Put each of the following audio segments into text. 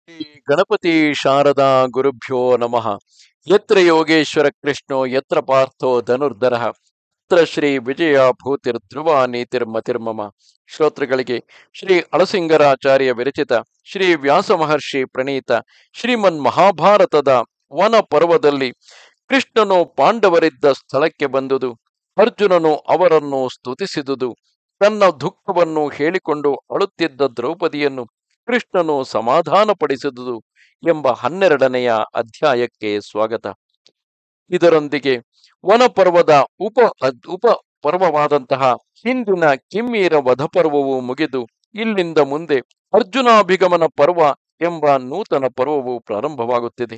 ಶ್ರೀ ಗಣಪತಿ ಶಾರದಾ ಗುರುಭ್ಯೋ ನಮಃ. ಯತ್ರ ಯೋಗೇಶ್ವರ ಕೃಷ್ಣೋ ಯತ್ರ ಪಾರ್ಥೋ ಧನುರ್ಧರಃ ತತ್ರ ಶ್ರೀ ವಿಜಯ ಭೂತಿರ್ಧ್ರುವ ನೀತಿರ್ಮತಿರ್ಮಮ. ಶ್ರೋತೃಗಳಿಗೆ ಶ್ರೀ ಅಳಸಿಂಗರಾಚಾರ್ಯ ವಿರಚಿತ ಶ್ರೀ ವ್ಯಾಸ ಮಹರ್ಷಿ ಪ್ರಣೀತ ಶ್ರೀಮನ್ ಮಹಾಭಾರತದ ವನ ಪರ್ವದಲ್ಲಿ ಕೃಷ್ಣನು ಪಾಂಡವರಿದ್ದ ಸ್ಥಳಕ್ಕೆ ಬಂದುದು, ಅರ್ಜುನನು ಅವರನ್ನು ಸ್ತುತಿಸಿದುದು, ತನ್ನ ದುಃಖವನ್ನು ಹೇಳಿಕೊಂಡು ಅಳುತ್ತಿದ್ದ ದ್ರೌಪದಿಯನ್ನು ಕೃಷ್ಣನು ಸಮಾಧಾನಪಡಿಸಿದುದು ಎಂಬ 12ನೆಯ ಅಧ್ಯಾಯಕ್ಕೆ ಸ್ವಾಗತ. ಇದರೊಂದಿಗೆ ವನಪರ್ವದ ಉಪ ಪರ್ವವಾದಂತಹ ಹಿಂದಿನ ಕಿಮ್ಮೀರ ವಧಪರ್ವವು ಮುಗಿದು ಇಲ್ಲಿಂದ ಮುಂದೆ ಅರ್ಜುನಾಭಿಗಮನ ಪರ್ವ ಎಂಬ ನೂತನ ಪರ್ವವು ಪ್ರಾರಂಭವಾಗುತ್ತಿದೆ.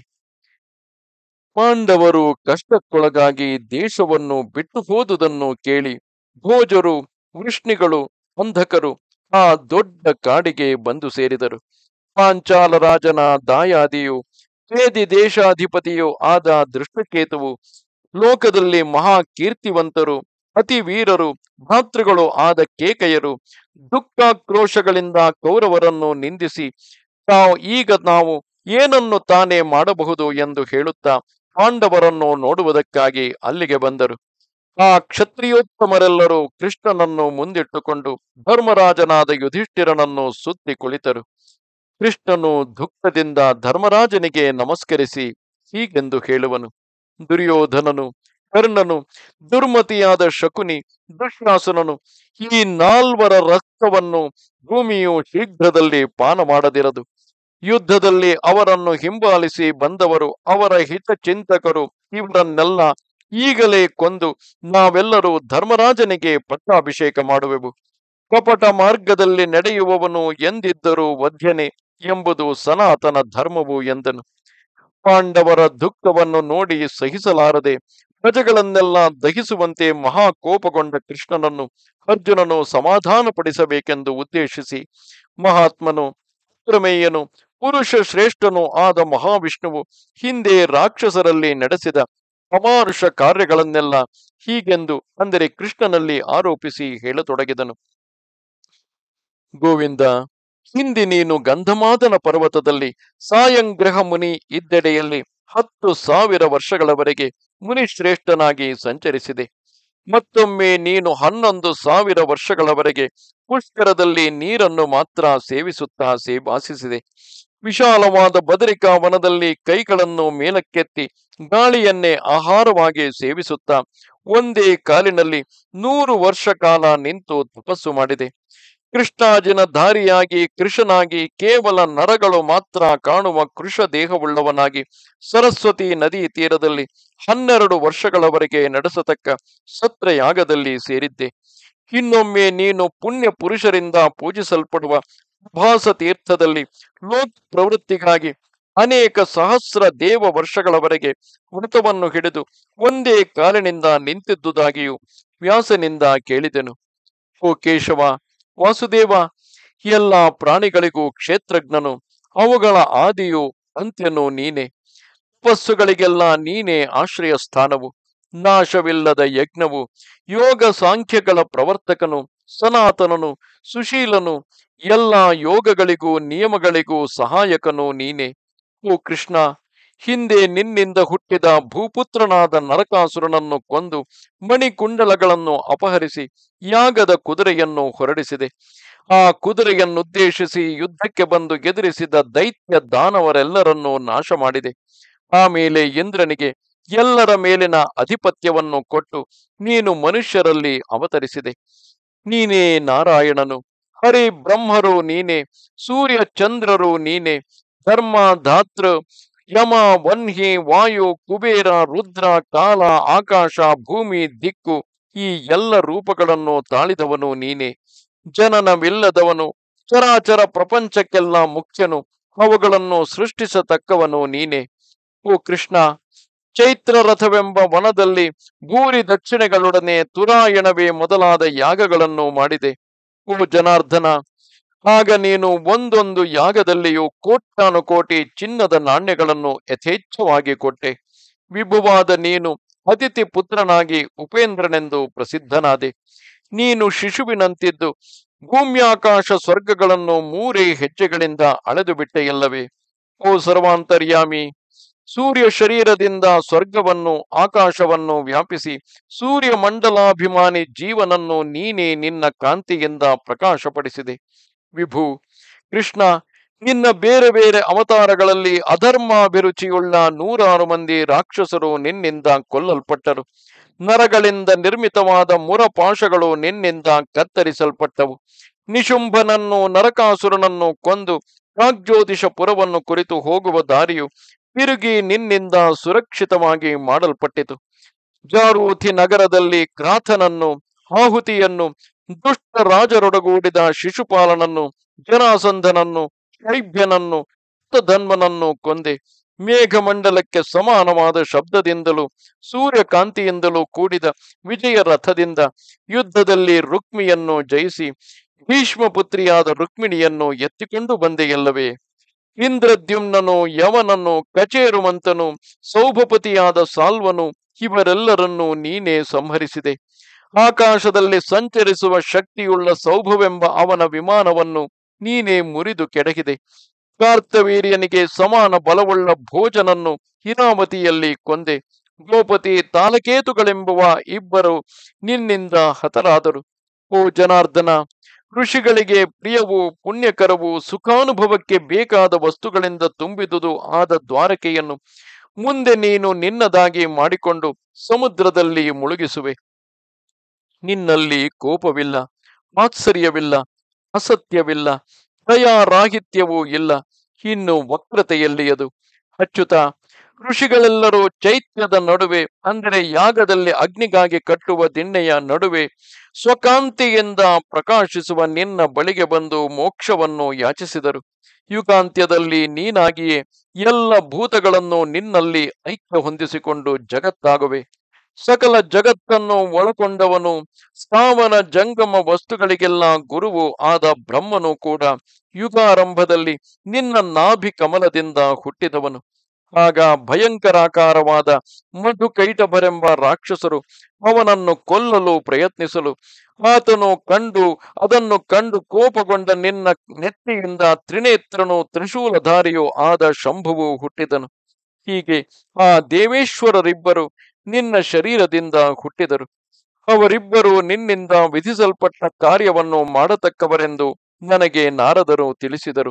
ಪಾಂಡವರು ಕಷ್ಟಕ್ಕೊಳಗಾಗಿ ದೇಶವನ್ನು ಬಿಟ್ಟು ಹೋದುದನ್ನು ಕೇಳಿ ಭೋಜರು, ವೃಷ್ಣಿಗಳು, ಅಂಧಕರು ಆ ದೊಡ್ಡ ಕಾಡಿಗೆ ಬಂದು ಸೇರಿದರು. ಪಾಂಚಾಲ ರಾಜನ ದಾಯಾದಿಯು, ವೇದಿ ದೇಶಾಧಿಪತಿಯೂ ಆದ ದೃಷ್ಟಕೇತುವು, ಲೋಕದಲ್ಲಿ ಮಹಾ ಕೀರ್ತಿವಂತರು, ಅತಿ ವೀರರು, ಭಾತೃಗಳು ಆದ ಕೇಕಯರು ದುಃಖಾಕ್ರೋಶಗಳಿಂದ ಕೌರವರನ್ನು ನಿಂದಿಸಿ ನಾವು ಏನನ್ನು ತಾನೇ ಮಾಡಬಹುದು ಎಂದು ಹೇಳುತ್ತಾ ಪಾಂಡವರನ್ನು ನೋಡುವುದಕ್ಕಾಗಿ ಅಲ್ಲಿಗೆ ಬಂದರು. ಆ ಕ್ಷತ್ರಿಯೋತ್ತಮರೆಲ್ಲರೂ ಕೃಷ್ಣನನ್ನು ಮುಂದಿಟ್ಟುಕೊಂಡು ಧರ್ಮರಾಜನಾದ ಯುಧಿಷ್ಠಿರನನ್ನು ಸುತ್ತಿ ಕುಳಿತರು. ಕೃಷ್ಣನು ದುಃಖದಿಂದ ಧರ್ಮರಾಜನಿಗೆ ನಮಸ್ಕರಿಸಿ ಹೀಗೆಂದು ಹೇಳುವನು: ದುರ್ಯೋಧನನು, ಕರ್ಣನು, ದುರ್ಮತಿಯಾದ ಶಕುನಿ, ದುಶ್ಯಾಸನನು, ಈ 4 ರಕ್ತವನ್ನು ಭೂಮಿಯು ಶೀಘ್ರದಲ್ಲಿ ಪಾನ ಮಾಡದಿರದು. ಯುದ್ಧದಲ್ಲಿ ಅವರನ್ನು ಹಿಂಬಾಲಿಸಿ ಬಂದವರು, ಅವರ ಹಿತಚಿಂತಕರು ಇವರನ್ನೆಲ್ಲ ಈಗಲೇ ಕೊಂದು ನಾವೆಲ್ಲರೂ ಧರ್ಮರಾಜನಿಗೆ ಪಟ್ಟಾಭಿಷೇಕ ಮಾಡುವೆವು. ಕಪಟ ಮಾರ್ಗದಲ್ಲಿ ನಡೆಯುವವನು ಎಂದಿದ್ದರೂ ವಧ್ಯನೆ ಎಂಬುದು ಸನಾತನ ಧರ್ಮವು ಎಂದನು. ಪಾಂಡವರ ದುಃಖವನ್ನು ನೋಡಿ ಸಹಿಸಲಾರದೆ ಪ್ರಜೆಗಳನ್ನೆಲ್ಲ ದಹಿಸುವಂತೆ ಮಹಾಕೋಪಗೊಂಡ ಕೃಷ್ಣನನ್ನು ಅರ್ಜುನನು ಸಮಾಧಾನಪಡಿಸಬೇಕೆಂದು ಉದ್ದೇಶಿಸಿ ಮಹಾತ್ಮನು, ಪ್ರಮೇಯನು, ಪುರುಷ ಶ್ರೇಷ್ಠನೂ ಆದ ಮಹಾವಿಷ್ಣುವು ಹಿಂದೆ ರಾಕ್ಷಸರಲ್ಲಿ ನಡೆಸಿದ ಅಮಾನುಷ ಕಾರ್ಯಗಳನ್ನೆಲ್ಲ ಹೀಗೆಂದು, ಅಂದರೆ ಕೃಷ್ಣನಲ್ಲಿ ಆರೋಪಿಸಿ ಹೇಳತೊಡಗಿದನು. ಗೋವಿಂದ, ಹಿಂದೆ ನೀನು ಗಂಧಮಾದನ ಪರ್ವತದಲ್ಲಿ ಸಾಯಂಗ್ರಹ ಮುನಿ ಇದ್ದೆಡೆಯಲ್ಲಿ 10,000 ವರ್ಷಗಳವರೆಗೆ ಮುನಿಶ್ರೇಷ್ಠನಾಗಿ ಸಂಚರಿಸಿದೆ. ಮತ್ತೊಮ್ಮೆ ನೀನು 11,000 ವರ್ಷಗಳವರೆಗೆ ಪುಷ್ಕರದಲ್ಲಿ ನೀರನ್ನು ಮಾತ್ರ ಸೇವಿಸುತ್ತಾ ವಾಸಿಸಿದೆ. ವಿಶಾಲವಾದ ಬದರಿಕಾ ವನದಲ್ಲಿ ಕೈಗಳನ್ನು ಮೇಲಕ್ಕೆತ್ತಿ ಗಾಳಿಯನ್ನೇ ಆಹಾರವಾಗಿ ಸೇವಿಸುತ್ತಾ ಒಂದೇ ಕಾಲಿನಲ್ಲಿ 100 ವರ್ಷ ಕಾಲ ನಿಂತು ತಪಸ್ಸು ಮಾಡಿದೆ. ಕೃಷ್ಣಾಜಿನ ಧಾರಿಯಾಗಿ ಕೃಷನಾಗಿ ಕೇವಲ ನರಗಳು ಮಾತ್ರ ಕಾಣುವ ಕೃಷ ದೇಹವುಳ್ಳವನಾಗಿ ಸರಸ್ವತಿ ನದಿ ತೀರದಲ್ಲಿ 12 ವರ್ಷಗಳವರೆಗೆ ನಡೆಸತಕ್ಕ ಸತ್ರಯಾಗದಲ್ಲಿ ಸೇರಿದ್ದೆ. ಇನ್ನೊಮ್ಮೆ ನೀನು ಪುಣ್ಯ ಪುರುಷರಿಂದ ಪೂಜಿಸಲ್ಪಡುವ ಭಾಸ ತೀರ್ಥದಲ್ಲಿ ಲೋಕ ಪ್ರವೃತ್ತಿಗಾಗಿ ಅನೇಕ ಸಹಸ್ರ ದೇವ ವರ್ಷಗಳವರೆಗೆ ವ್ರತವನ್ನು ಹಿಡಿದು ಒಂದೇ ಕಾಲಿನಿಂದ ನಿಂತಿದ್ದುದಾಗಿಯೂ ವ್ಯಾಸನಿಂದ ಕೇಳಿದೆನು. ಓ ಕೇಶವ, ವಾಸುದೇವ, ಎಲ್ಲ ಪ್ರಾಣಿಗಳಿಗೂ ಕ್ಷೇತ್ರಜ್ಞನು, ಅವುಗಳ ಆದಿಯು ಅಂತ್ಯನು ನೀನೆ. ತಪಸ್ಸುಗಳಿಗೆಲ್ಲ ನೀನೇ ಆಶ್ರಯ ಸ್ಥಾನವು, ನಾಶವಿಲ್ಲದ ಯಜ್ಞವು, ಯೋಗ ಸಾಂಖ್ಯಗಳ ಪ್ರವರ್ತಕನು, ಸನಾತನನು, ಸುಶೀಲನು, ಎಲ್ಲ ಯೋಗಗಳಿಗೂ ನಿಯಮಗಳಿಗೂ ಸಹಾಯಕನು ನೀನೆ. ಓ ಕೃಷ್ಣ, ಹಿಂದೆ ನಿನ್ನಿಂದ ಹುಟ್ಟಿದ ಭೂಪುತ್ರನಾದ ನರಕಾಸುರನನ್ನು ಕೊಂದು ಮಣಿಕುಂಡಲಗಳನ್ನು ಅಪಹರಿಸಿ ಯಾಗದ ಕುದುರೆಯನ್ನು ಹೊರಡಿಸಿದೆ. ಆ ಕುದುರೆಯನ್ನುದ್ದೇಶಿಸಿ ಯುದ್ಧಕ್ಕೆ ಬಂದು ಎದುರಿಸಿದ ದೈತ್ಯ ದಾನವರೆಲ್ಲರನ್ನೂ ನಾಶ ಮಾಡಿದೆ. ಆಮೇಲೆ ಇಂದ್ರನಿಗೆ ಎಲ್ಲರ ಮೇಲಿನ ಅಧಿಪತ್ಯವನ್ನು ಕೊಟ್ಟು ನೀನು ಮನುಷ್ಯರಲ್ಲಿ ಅವತರಿಸಿದೆ. ನೀನೇ ನಾರಾಯಣನು, ಹರಿ ಬ್ರಹ್ಮರು ನೀನೆ, ಸೂರ್ಯ ಚಂದ್ರರು ನೀನೆ, ಧರ್ಮ ಧಾತೃ, ಯಮ, ವನ್ಹಿ, ವಾಯು, ಕುಬೇರ, ರುದ್ರ, ಕಾಲ, ಆಕಾಶ, ಭೂಮಿ, ದಿಕ್ಕು, ಈ ಎಲ್ಲ ರೂಪಗಳನ್ನು ತಾಳಿದವನು ನೀನೆ. ಜನನವಿಲ್ಲದವನು, ಚರಾಚರ ಪ್ರಪಂಚಕ್ಕೆಲ್ಲ ಮುಖ್ಯನು, ಅವುಗಳನ್ನು ಸೃಷ್ಟಿಸತಕ್ಕವನು ನೀನೆ. ಓ ಕೃಷ್ಣ, ಚೈತ್ರ ರಥವೆಂಬ ವನದಲ್ಲಿ ಭೂರಿ ದಕ್ಷಿಣೆಗಳೊಡನೆ ತುರಾಯಣವೇ ಮೊದಲಾದ ಯಾಗಗಳನ್ನು ಮಾಡಿದೆ. ಓ ಜನಾರ್ದನ, ಆಗ ನೀನು ಒಂದೊಂದು ಯಾಗದಲ್ಲಿಯೂ ಕೋಟ್ಯಾನುಕೋಟಿ ಚಿನ್ನದ ನಾಣ್ಯಗಳನ್ನು ಯಥೇಚ್ಛವಾಗಿ ಕೊಟ್ಟೆ. ವಿಭುವಾದ ನೀನು ಅತಿಥಿ ಪುತ್ರನಾಗಿ ಉಪೇಂದ್ರನೆಂದು ಪ್ರಸಿದ್ಧನಾದೆ. ನೀನು ಶಿಶುವಿನಂತಿದ್ದು ಭೂಮ್ಯಾಕಾಶ ಸ್ವರ್ಗಗಳನ್ನು 3 ಹೆಜ್ಜೆಗಳಿಂದ ಅಳೆದು ಬಿಟ್ಟೆಯಲ್ಲವೇ? ಓ ಸರ್ವಾಂತರ್ಯಾಮಿ, ಸೂರ್ಯ ಶರೀರದಿಂದ ಸ್ವರ್ಗವನ್ನು ಆಕಾಶವನ್ನು ವ್ಯಾಪಿಸಿ ಸೂರ್ಯ ಮಂಡಲಾಭಿಮಾನಿ ಜೀವನನ್ನು ನೀನೇ ನಿನ್ನ ಕಾಂತಿಯಿಂದ ಪ್ರಕಾಶಪಡಿಸಿದೆ. ವಿಭು ಕೃಷ್ಣ, ನಿನ್ನ ಬೇರೆ ಬೇರೆ ಅವತಾರಗಳಲ್ಲಿ ಅಧರ್ಮಾಭಿರುಚಿಯುಳ್ಳ 106 ಮಂದಿ ರಾಕ್ಷಸರು ನಿನ್ನಿಂದ ಕೊಲ್ಲಲ್ಪಟ್ಟರು. ನರಗಳಿಂದ ನಿರ್ಮಿತವಾದ ಮುರಪಾಶಗಳು ನಿನ್ನಿಂದ ಕತ್ತರಿಸಲ್ಪಟ್ಟವು. ನಿಶುಂಭನನ್ನು ನರಕಾಸುರನನ್ನು ಕೊಂದು ಪ್ರಾಗ್ಜ್ಯೋತಿಷಪುರವನ್ನು ಕುರಿತು ಹೋಗುವ ದಾರಿಯು ತಿರುಗಿ ನಿನ್ನಿಂದ ಸುರಕ್ಷಿತವಾಗಿ ಮಾಡಲ್ಪಟ್ಟಿತು. ಜಾರೂಥಿ ನಗರದಲ್ಲಿ ಕ್ರಾಥನನ್ನು, ಆಹುತಿಯನ್ನು, ದುಷ್ಟ ರಾಜರೊಡಗೂಡಿದ ಶಿಶುಪಾಲನನ್ನು, ಜರಾಸಂಧನನ್ನು, ಶೈಬ್ಯನನ್ನು, ಧನ್ವನನ್ನು ಕೊಂದೆ. ಮೇಘಮಂಡಲಕ್ಕೆ ಸಮಾನವಾದ ಶಬ್ದದಿಂದಲೂ ಸೂರ್ಯಕಾಂತಿಯಿಂದಲೂ ಕೂಡಿದ ವಿಜಯ ರಥದಿಂದ ಯುದ್ಧದಲ್ಲಿ ರುಕ್ಮಿಯನ್ನು ಜಯಿಸಿ ಭೀಷ್ಮಪುತ್ರಿಯಾದ ರುಕ್ಮಿಣಿಯನ್ನು ಎತ್ತಿಕೊಂಡು ಬಂದೆಯಲ್ಲವೇ? ಇಂದ್ರದ್ಯುಮ್ನನು, ಯವನನು, ಕಚೇರುಮಂತನು, ಸೌಭಪತಿಯಾದ ಸಾಲ್ವನು ಇವರೆಲ್ಲರನ್ನೂ ನೀನೇ ಸಂಹರಿಸಿದೆ. ಆಕಾಶದಲ್ಲಿ ಸಂಚರಿಸುವ ಶಕ್ತಿಯುಳ್ಳ ಸೌಭವೆಂಬ ಅವನ ವಿಮಾನವನ್ನು ನೀನೇ ಮುರಿದು ಕೆಡಹಿದೆ. ಕಾರ್ತವೀರ್ಯನಿಗೆ ಸಮಾನ ಬಲವುಳ್ಳ ಭೋಜನನ್ನು ಹಿರಾವತಿಯಲ್ಲಿ ಕೊಂದೆ. ಗೋಪತಿ ತಾಲಕೇತುಗಳೆಂಬುವ ಇಬ್ಬರು ನಿನ್ನಿಂದ ಹತರಾದರು. ಓ ಜನಾರ್ದನ, ಋಷಿಗಳಿಗೆ ಪ್ರಿಯವೂ ಪುಣ್ಯಕರವೂ ಸುಖಾನುಭವಕ್ಕೆ ಬೇಕಾದ ವಸ್ತುಗಳಿಂದ ತುಂಬಿದುದು ಆದ ದ್ವಾರಕೆಯನ್ನು ಮುಂದೆ ನೀನು ನಿನ್ನದಾಗಿ ಮಾಡಿಕೊಂಡು ಸಮುದ್ರದಲ್ಲಿ ಮುಳುಗಿಸುವೆ. ನಿನ್ನಲ್ಲಿ ಕೋಪವಿಲ್ಲ, ಮಾತ್ಸರ್ಯವಿಲ್ಲ, ಅಸತ್ಯವಿಲ್ಲ, ದಯಾರಾಹಿತ್ಯವೂ ಇಲ್ಲ. ಇನ್ನು ವಕ್ರತೆಯಲ್ಲಿಯದು. ಅಚ್ಯುತ, ಋಷಿಗಳೆಲ್ಲರೂ ಚೈತ್ಯದ ನಡುವೆ, ಅಂದರೆ ಯಾಗದಲ್ಲಿ ಅಗ್ನಿಗಾಗಿ ಕಟ್ಟುವ ದಿಣ್ಣೆಯ ನಡುವೆ ಸ್ವಕಾಂತಿಯಿಂದ ಪ್ರಕಾಶಿಸುವ ನಿನ್ನ ಬಳಿಗೆ ಬಂದು ಮೋಕ್ಷವನ್ನು ಯಾಚಿಸಿದರು. ಯುಗಾಂತ್ಯದಲ್ಲಿ ನೀನಾಗಿಯೇ ಎಲ್ಲ ಭೂತಗಳನ್ನು ನಿನ್ನಲ್ಲಿ ಐಕ್ಯ ಹೊಂದಿಸಿಕೊಂಡು ಜಗತ್ತಾಗುವೆ. ಸಕಲ ಜಗತ್ತನ್ನು ಒಳಗೊಂಡವನು, ಸ್ಥಾವರ ಜಂಗಮ ವಸ್ತುಗಳಿಗೆಲ್ಲ ಗುರುವು ಆದ ಬ್ರಹ್ಮನು ಕೂಡ ಯುಗಾರಂಭದಲ್ಲಿ ನಿನ್ನ ನಾಭಿ ಕಮಲದಿಂದ ಹುಟ್ಟಿದವನು. ಆಗ ಭಯಂಕರಾಕಾರವಾದ ಮಧುಕೈಟಭರೆಂಬ ರಾಕ್ಷಸರು ಅವನನ್ನು ಕೊಲ್ಲಲು ಪ್ರಯತ್ನಿಸಲು ಅದನ್ನು ಕಂಡು ಕೋಪಗೊಂಡ ನಿನ್ನ ನೆತ್ತಿಯಿಂದ ತ್ರಿನೇತ್ರನು, ತ್ರಿಶೂಲಧಾರಿಯೂ ಆದ ಶಂಭುವು ಹುಟ್ಟಿದನು. ಹೀಗೆ ಆ ದೇವೇಶ್ವರರಿಬ್ಬರು ನಿನ್ನ ಶರೀರದಿಂದ ಹುಟ್ಟಿದರು. ಅವರಿಬ್ಬರು ನಿನ್ನಿಂದ ವಿಧಿಸಲ್ಪಟ್ಟ ಕಾರ್ಯವನ್ನು ಮಾಡತಕ್ಕವರೆಂದು ನನಗೆ ನಾರದರು ತಿಳಿಸಿದರು.